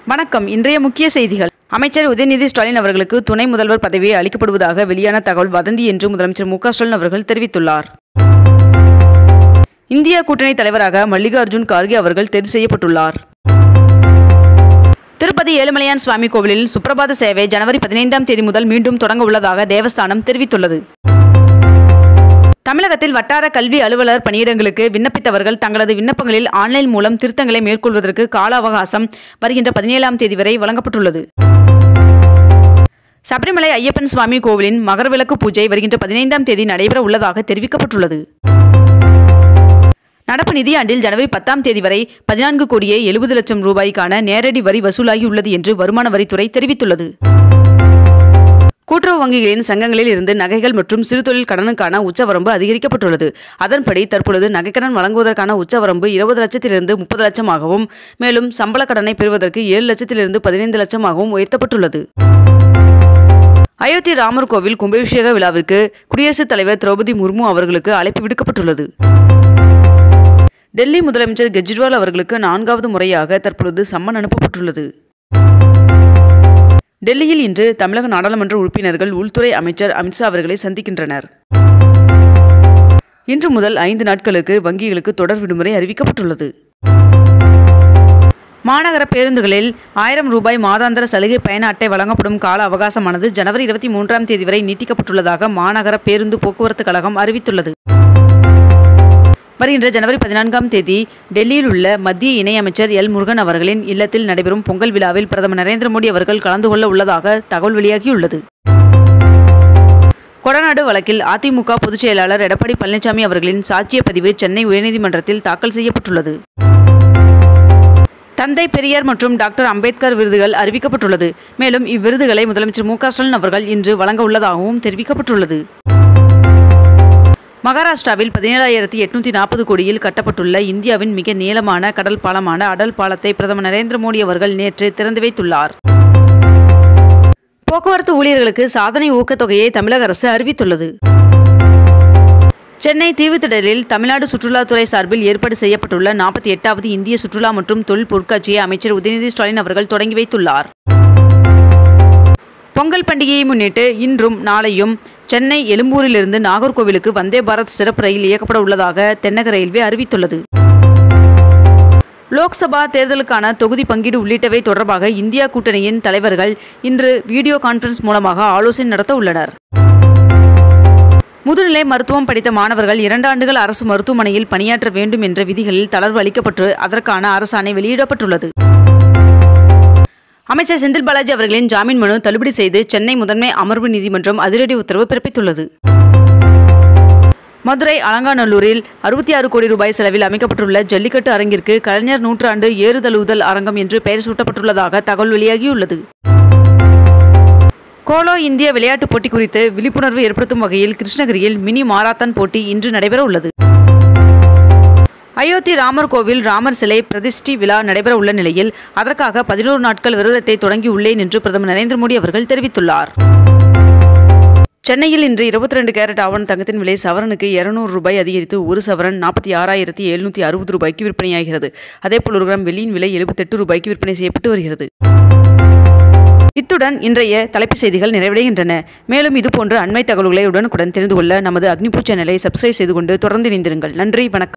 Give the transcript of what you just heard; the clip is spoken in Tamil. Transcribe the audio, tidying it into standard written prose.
வணக்கம். இன்றைய முக்கிய செய்திகள். அமைச்சர் உதயநிதி ஸ்டாலின் அவர்களுக்கு துணை முதல்வர் பதவியை அளிக்கப்படுவதாக வெளியான தகவல் வதந்தி என்று முதலமைச்சர் மு.க. ஸ்டாலின் அவர்கள் தெரிவித்துள்ளார். இந்தியா கூட்டணி தலைவராக மல்லிகார்ஜுன் கார்கே அவர்கள் தேர்வு செய்யப்பட்டுள்ளார். திருப்பதி ஏழுமலையான் சுவாமி கோவிலில் சுப்ரபாத சேவை ஜனவரி 15ஆம் தேதி முதல் மீண்டும் தொடங்க உள்ளதாக தேவஸ்தானம் தெரிவித்துள்ளது. தமிழகத்தில் வட்டார கல்வி அலுவலர் பணியிடங்களுக்கு விண்ணப்பித்தவர்கள் தங்களது விண்ணப்பங்களில் ஆன்லைன் மூலம் திருத்தங்களை மேற்கொள்வதற்கு கால அவகாசம் வருகின்ற 17ஆம் தேதி வரை வழங்கப்பட்டுள்ளது. சபரிமலை ஐயப்பன் சுவாமி கோவிலின் மகரவிளக்கு பூஜை வருகின்ற 15ஆம் தேதி நடைபெற உள்ளதாக தெரிவிக்கப்பட்டுள்ளது. நடப்பு நிதியாண்டில் ஜனவரி 10ஆம் தேதி வரை 14 கோடியே 70 லட்சம் ரூபாய்க்கான நேரடி வரி வசூலாகியுள்ளது என்று வருமான வரித்துறை தெரிவித்துள்ளது. கூட்டுறவு வங்கிகளின் சங்கங்களில் இருந்து நகைகள் மற்றும் சிறுதொழில் கடனுக்கான உச்சவரம்பு அதிகரிக்கப்பட்டுள்ளது. அதன்படி தற்பொழுது நகைக்கடன் வழங்குவதற்கான உச்சவரம்பு 20 லட்சத்திலிருந்து 30 லட்சமாகவும், மேலும் சம்பள கடனை பெறுவதற்கு 7 லட்சத்திலிருந்து 15 லட்சமாகவும் உயர்த்தப்பட்டுள்ளது. அயோத்தி ராமர் கோவில் கும்பாபிஷேக விழாவிற்கு குடியரசுத் தலைவர் திரௌபதி முர்மு அவர்களுக்கு அழைப்பு விடுக்கப்பட்டுள்ளது. டெல்லி முதலமைச்சர் கெஜ்ரிவால் அவர்களுக்கு 4வது முறையாக தற்பொழுது சம்மன் அனுப்பப்பட்டுள்ளது. டெல்லியில் இன்று தமிழக நாடாளுமன்ற உறுப்பினர்கள் உள்துறை அமைச்சர் அமித்ஷா அவர்களை சந்திக்கின்றனர். இன்று முதல் 5 நாட்களுக்கு வங்கிகளுக்கு தொடர் விடுமுறை அறிவிக்கப்பட்டுள்ளது. மாநகர பேருந்துகளில் 1000 ரூபாய் மாதாந்திர சலுகை பயண அட்டை வழங்கப்படும் கால அவகாசமானது ஜனவரி 23ஆம் தேதி வரை நீட்டிக்கப்பட்டுள்ளதாக மாநகர பேருந்து போக்குவரத்து கழகம் அறிவித்துள்ளது. வருகின்ற ஜனவரி 14ஆம் தேதி டெல்லியில் உள்ள மத்திய இணையமைச்சர் எல். முருகன் அவர்களின் இல்லத்தில் நடைபெறும் பொங்கல் விழாவில் பிரதமர் நரேந்திர மோடி அவர்கள் கலந்து கொள்ள உள்ளதாக தகவல் வெளியாகியுள்ளது. கொடநாடு வழக்கில் அதிமுக பொதுச் செயலாளர் எடப்பாடி பழனிசாமி அவர்களின் சாட்சிய பதிவு சென்னை உயர்நீதிமன்றத்தில் தாக்கல் செய்யப்பட்டுள்ளது. தந்தை பெரியார் மற்றும் டாக்டர் அம்பேத்கர் விருதுகள் அறிவிக்கப்பட்டுள்ளது. மேலும் இவ்விருதுகளை முதலமைச்சர் மு.க. ஸ்டாலின் அவர்கள் இன்று வழங்க உள்ளதாகவும் தெரிவிக்கப்பட்டுள்ளது. மகாராஷ்டிராவில் 17,840 கோடியில் கட்டப்பட்டுள்ள இந்தியாவின் மிக நீளமான கடல் பாலமான அடல் பாலத்தை பிரதமர் நரேந்திர மோடி அவர்கள் நேற்று திறந்து வைத்துள்ளார். போக்குவரத்து ஊழியர்களுக்கு சாதனை ஊக்கத்தொகையை தமிழக அரசு அறிவித்துள்ளது. சென்னை தீவுத்திடலில் தமிழ்நாடு சுற்றுலாத்துறை சார்பில் ஏற்பாடு செய்யப்பட்டுள்ள 48வது இந்திய சுற்றுலா மற்றும் தொழில் பொருட்காட்சியை அமைச்சர் உதயநிதி ஸ்டாலின் அவர்கள் தொடங்கி வைத்துள்ளார். பொங்கல் பண்டிகையை முன்னிட்டு இன்றும் நாளையும் சென்னை எழும்பூரிலிருந்து நாகர்கோவிலுக்கு வந்தே பாரத் சிறப்பு ரயில் இயக்கப்பட உள்ளதாக தென்னக ரயில்வே அறிவித்துள்ளது. லோக்சபா தேர்தலுக்கான தொகுதி பங்கீடு உள்ளிட்டவை தொடர்பாக இந்தியா கூட்டணியின் தலைவர்கள் இன்று வீடியோ கான்பரன்ஸ் மூலமாக ஆலோசனை நடத்த உள்ளனர். முதுநிலை மருத்துவம் படித்த மாணவர்கள் 2 ஆண்டுகள் அரசு மருத்துவமனையில் பணியாற்ற வேண்டும் என்ற விதிகளில் தளர்வு அளிக்கப்பட்டு அதற்கான அரசாணை வெளியிடப்பட்டுள்ளது. அமைச்சர் செந்தில் பாலாஜி அவர்களின் ஜாமீன் மனு தள்ளுபடி செய்து சென்னை முதன்மை அமர்வு நீதிமன்றம் அதிரடி உத்தரவு பிறப்பித்துள்ளது. மதுரை அலங்காநல்லூரில் 66 கோடி ரூபாய் செலவில் அமைக்கப்பட்டுள்ள ஜல்லிக்கட்டு அரங்கிற்கு கலைஞர் நூற்றாண்டு ஏறுதழுவுதல் அரங்கம் என்று பெயர் சூட்டப்பட்டுள்ளதாக தகவல் வெளியாகியுள்ளது. கோலோ இந்திய விளையாட்டுப் போட்டி குறித்து விழிப்புணர்வு ஏற்படுத்தும் வகையில் கிருஷ்ணகிரியில் மினி மாரத்தான் போட்டி இன்று நடைபெற உள்ளது. அயோத்தி ராமர் கோவில் ராமர் சிலை பிரதிஷ்டி விழா நடைபெற உள்ள நிலையில் அதற்காக 11 நாட்கள் விரதத்தை தொடங்கியுள்ளேன் என்று பிரதமர் நரேந்திர மோடி அவர்கள் தெரிவித்துள்ளார். சென்னையில் இன்று 22 கேரட் ஆவண தங்கத்தின் விலை சவரனுக்கு 200 ரூபாய் அதிகரித்து 1 சவரன் 46,760 ரூபாய்க்கு விற்பனையாகிறது. அதேபோல் 1 கிராம் வெள்ளியின் விலை 78 ரூபாய்க்கு விற்பனை செய்யப்பட்டு வருகிறது. இத்துடன் இன்றைய தலைப்புச் செய்திகள் நிறைவடைகின்றன. மேலும் இதுபோன்ற அண்மை தகவல்களை உடனுக்குடன் தெரிந்து கொள்ள நமது அக்னிபூ சேனலை சப்ஸ்கிரைப் செய்து கொண்டு தொடர்ந்து இணைந்திருங்கள். நன்றி, வணக்கம்.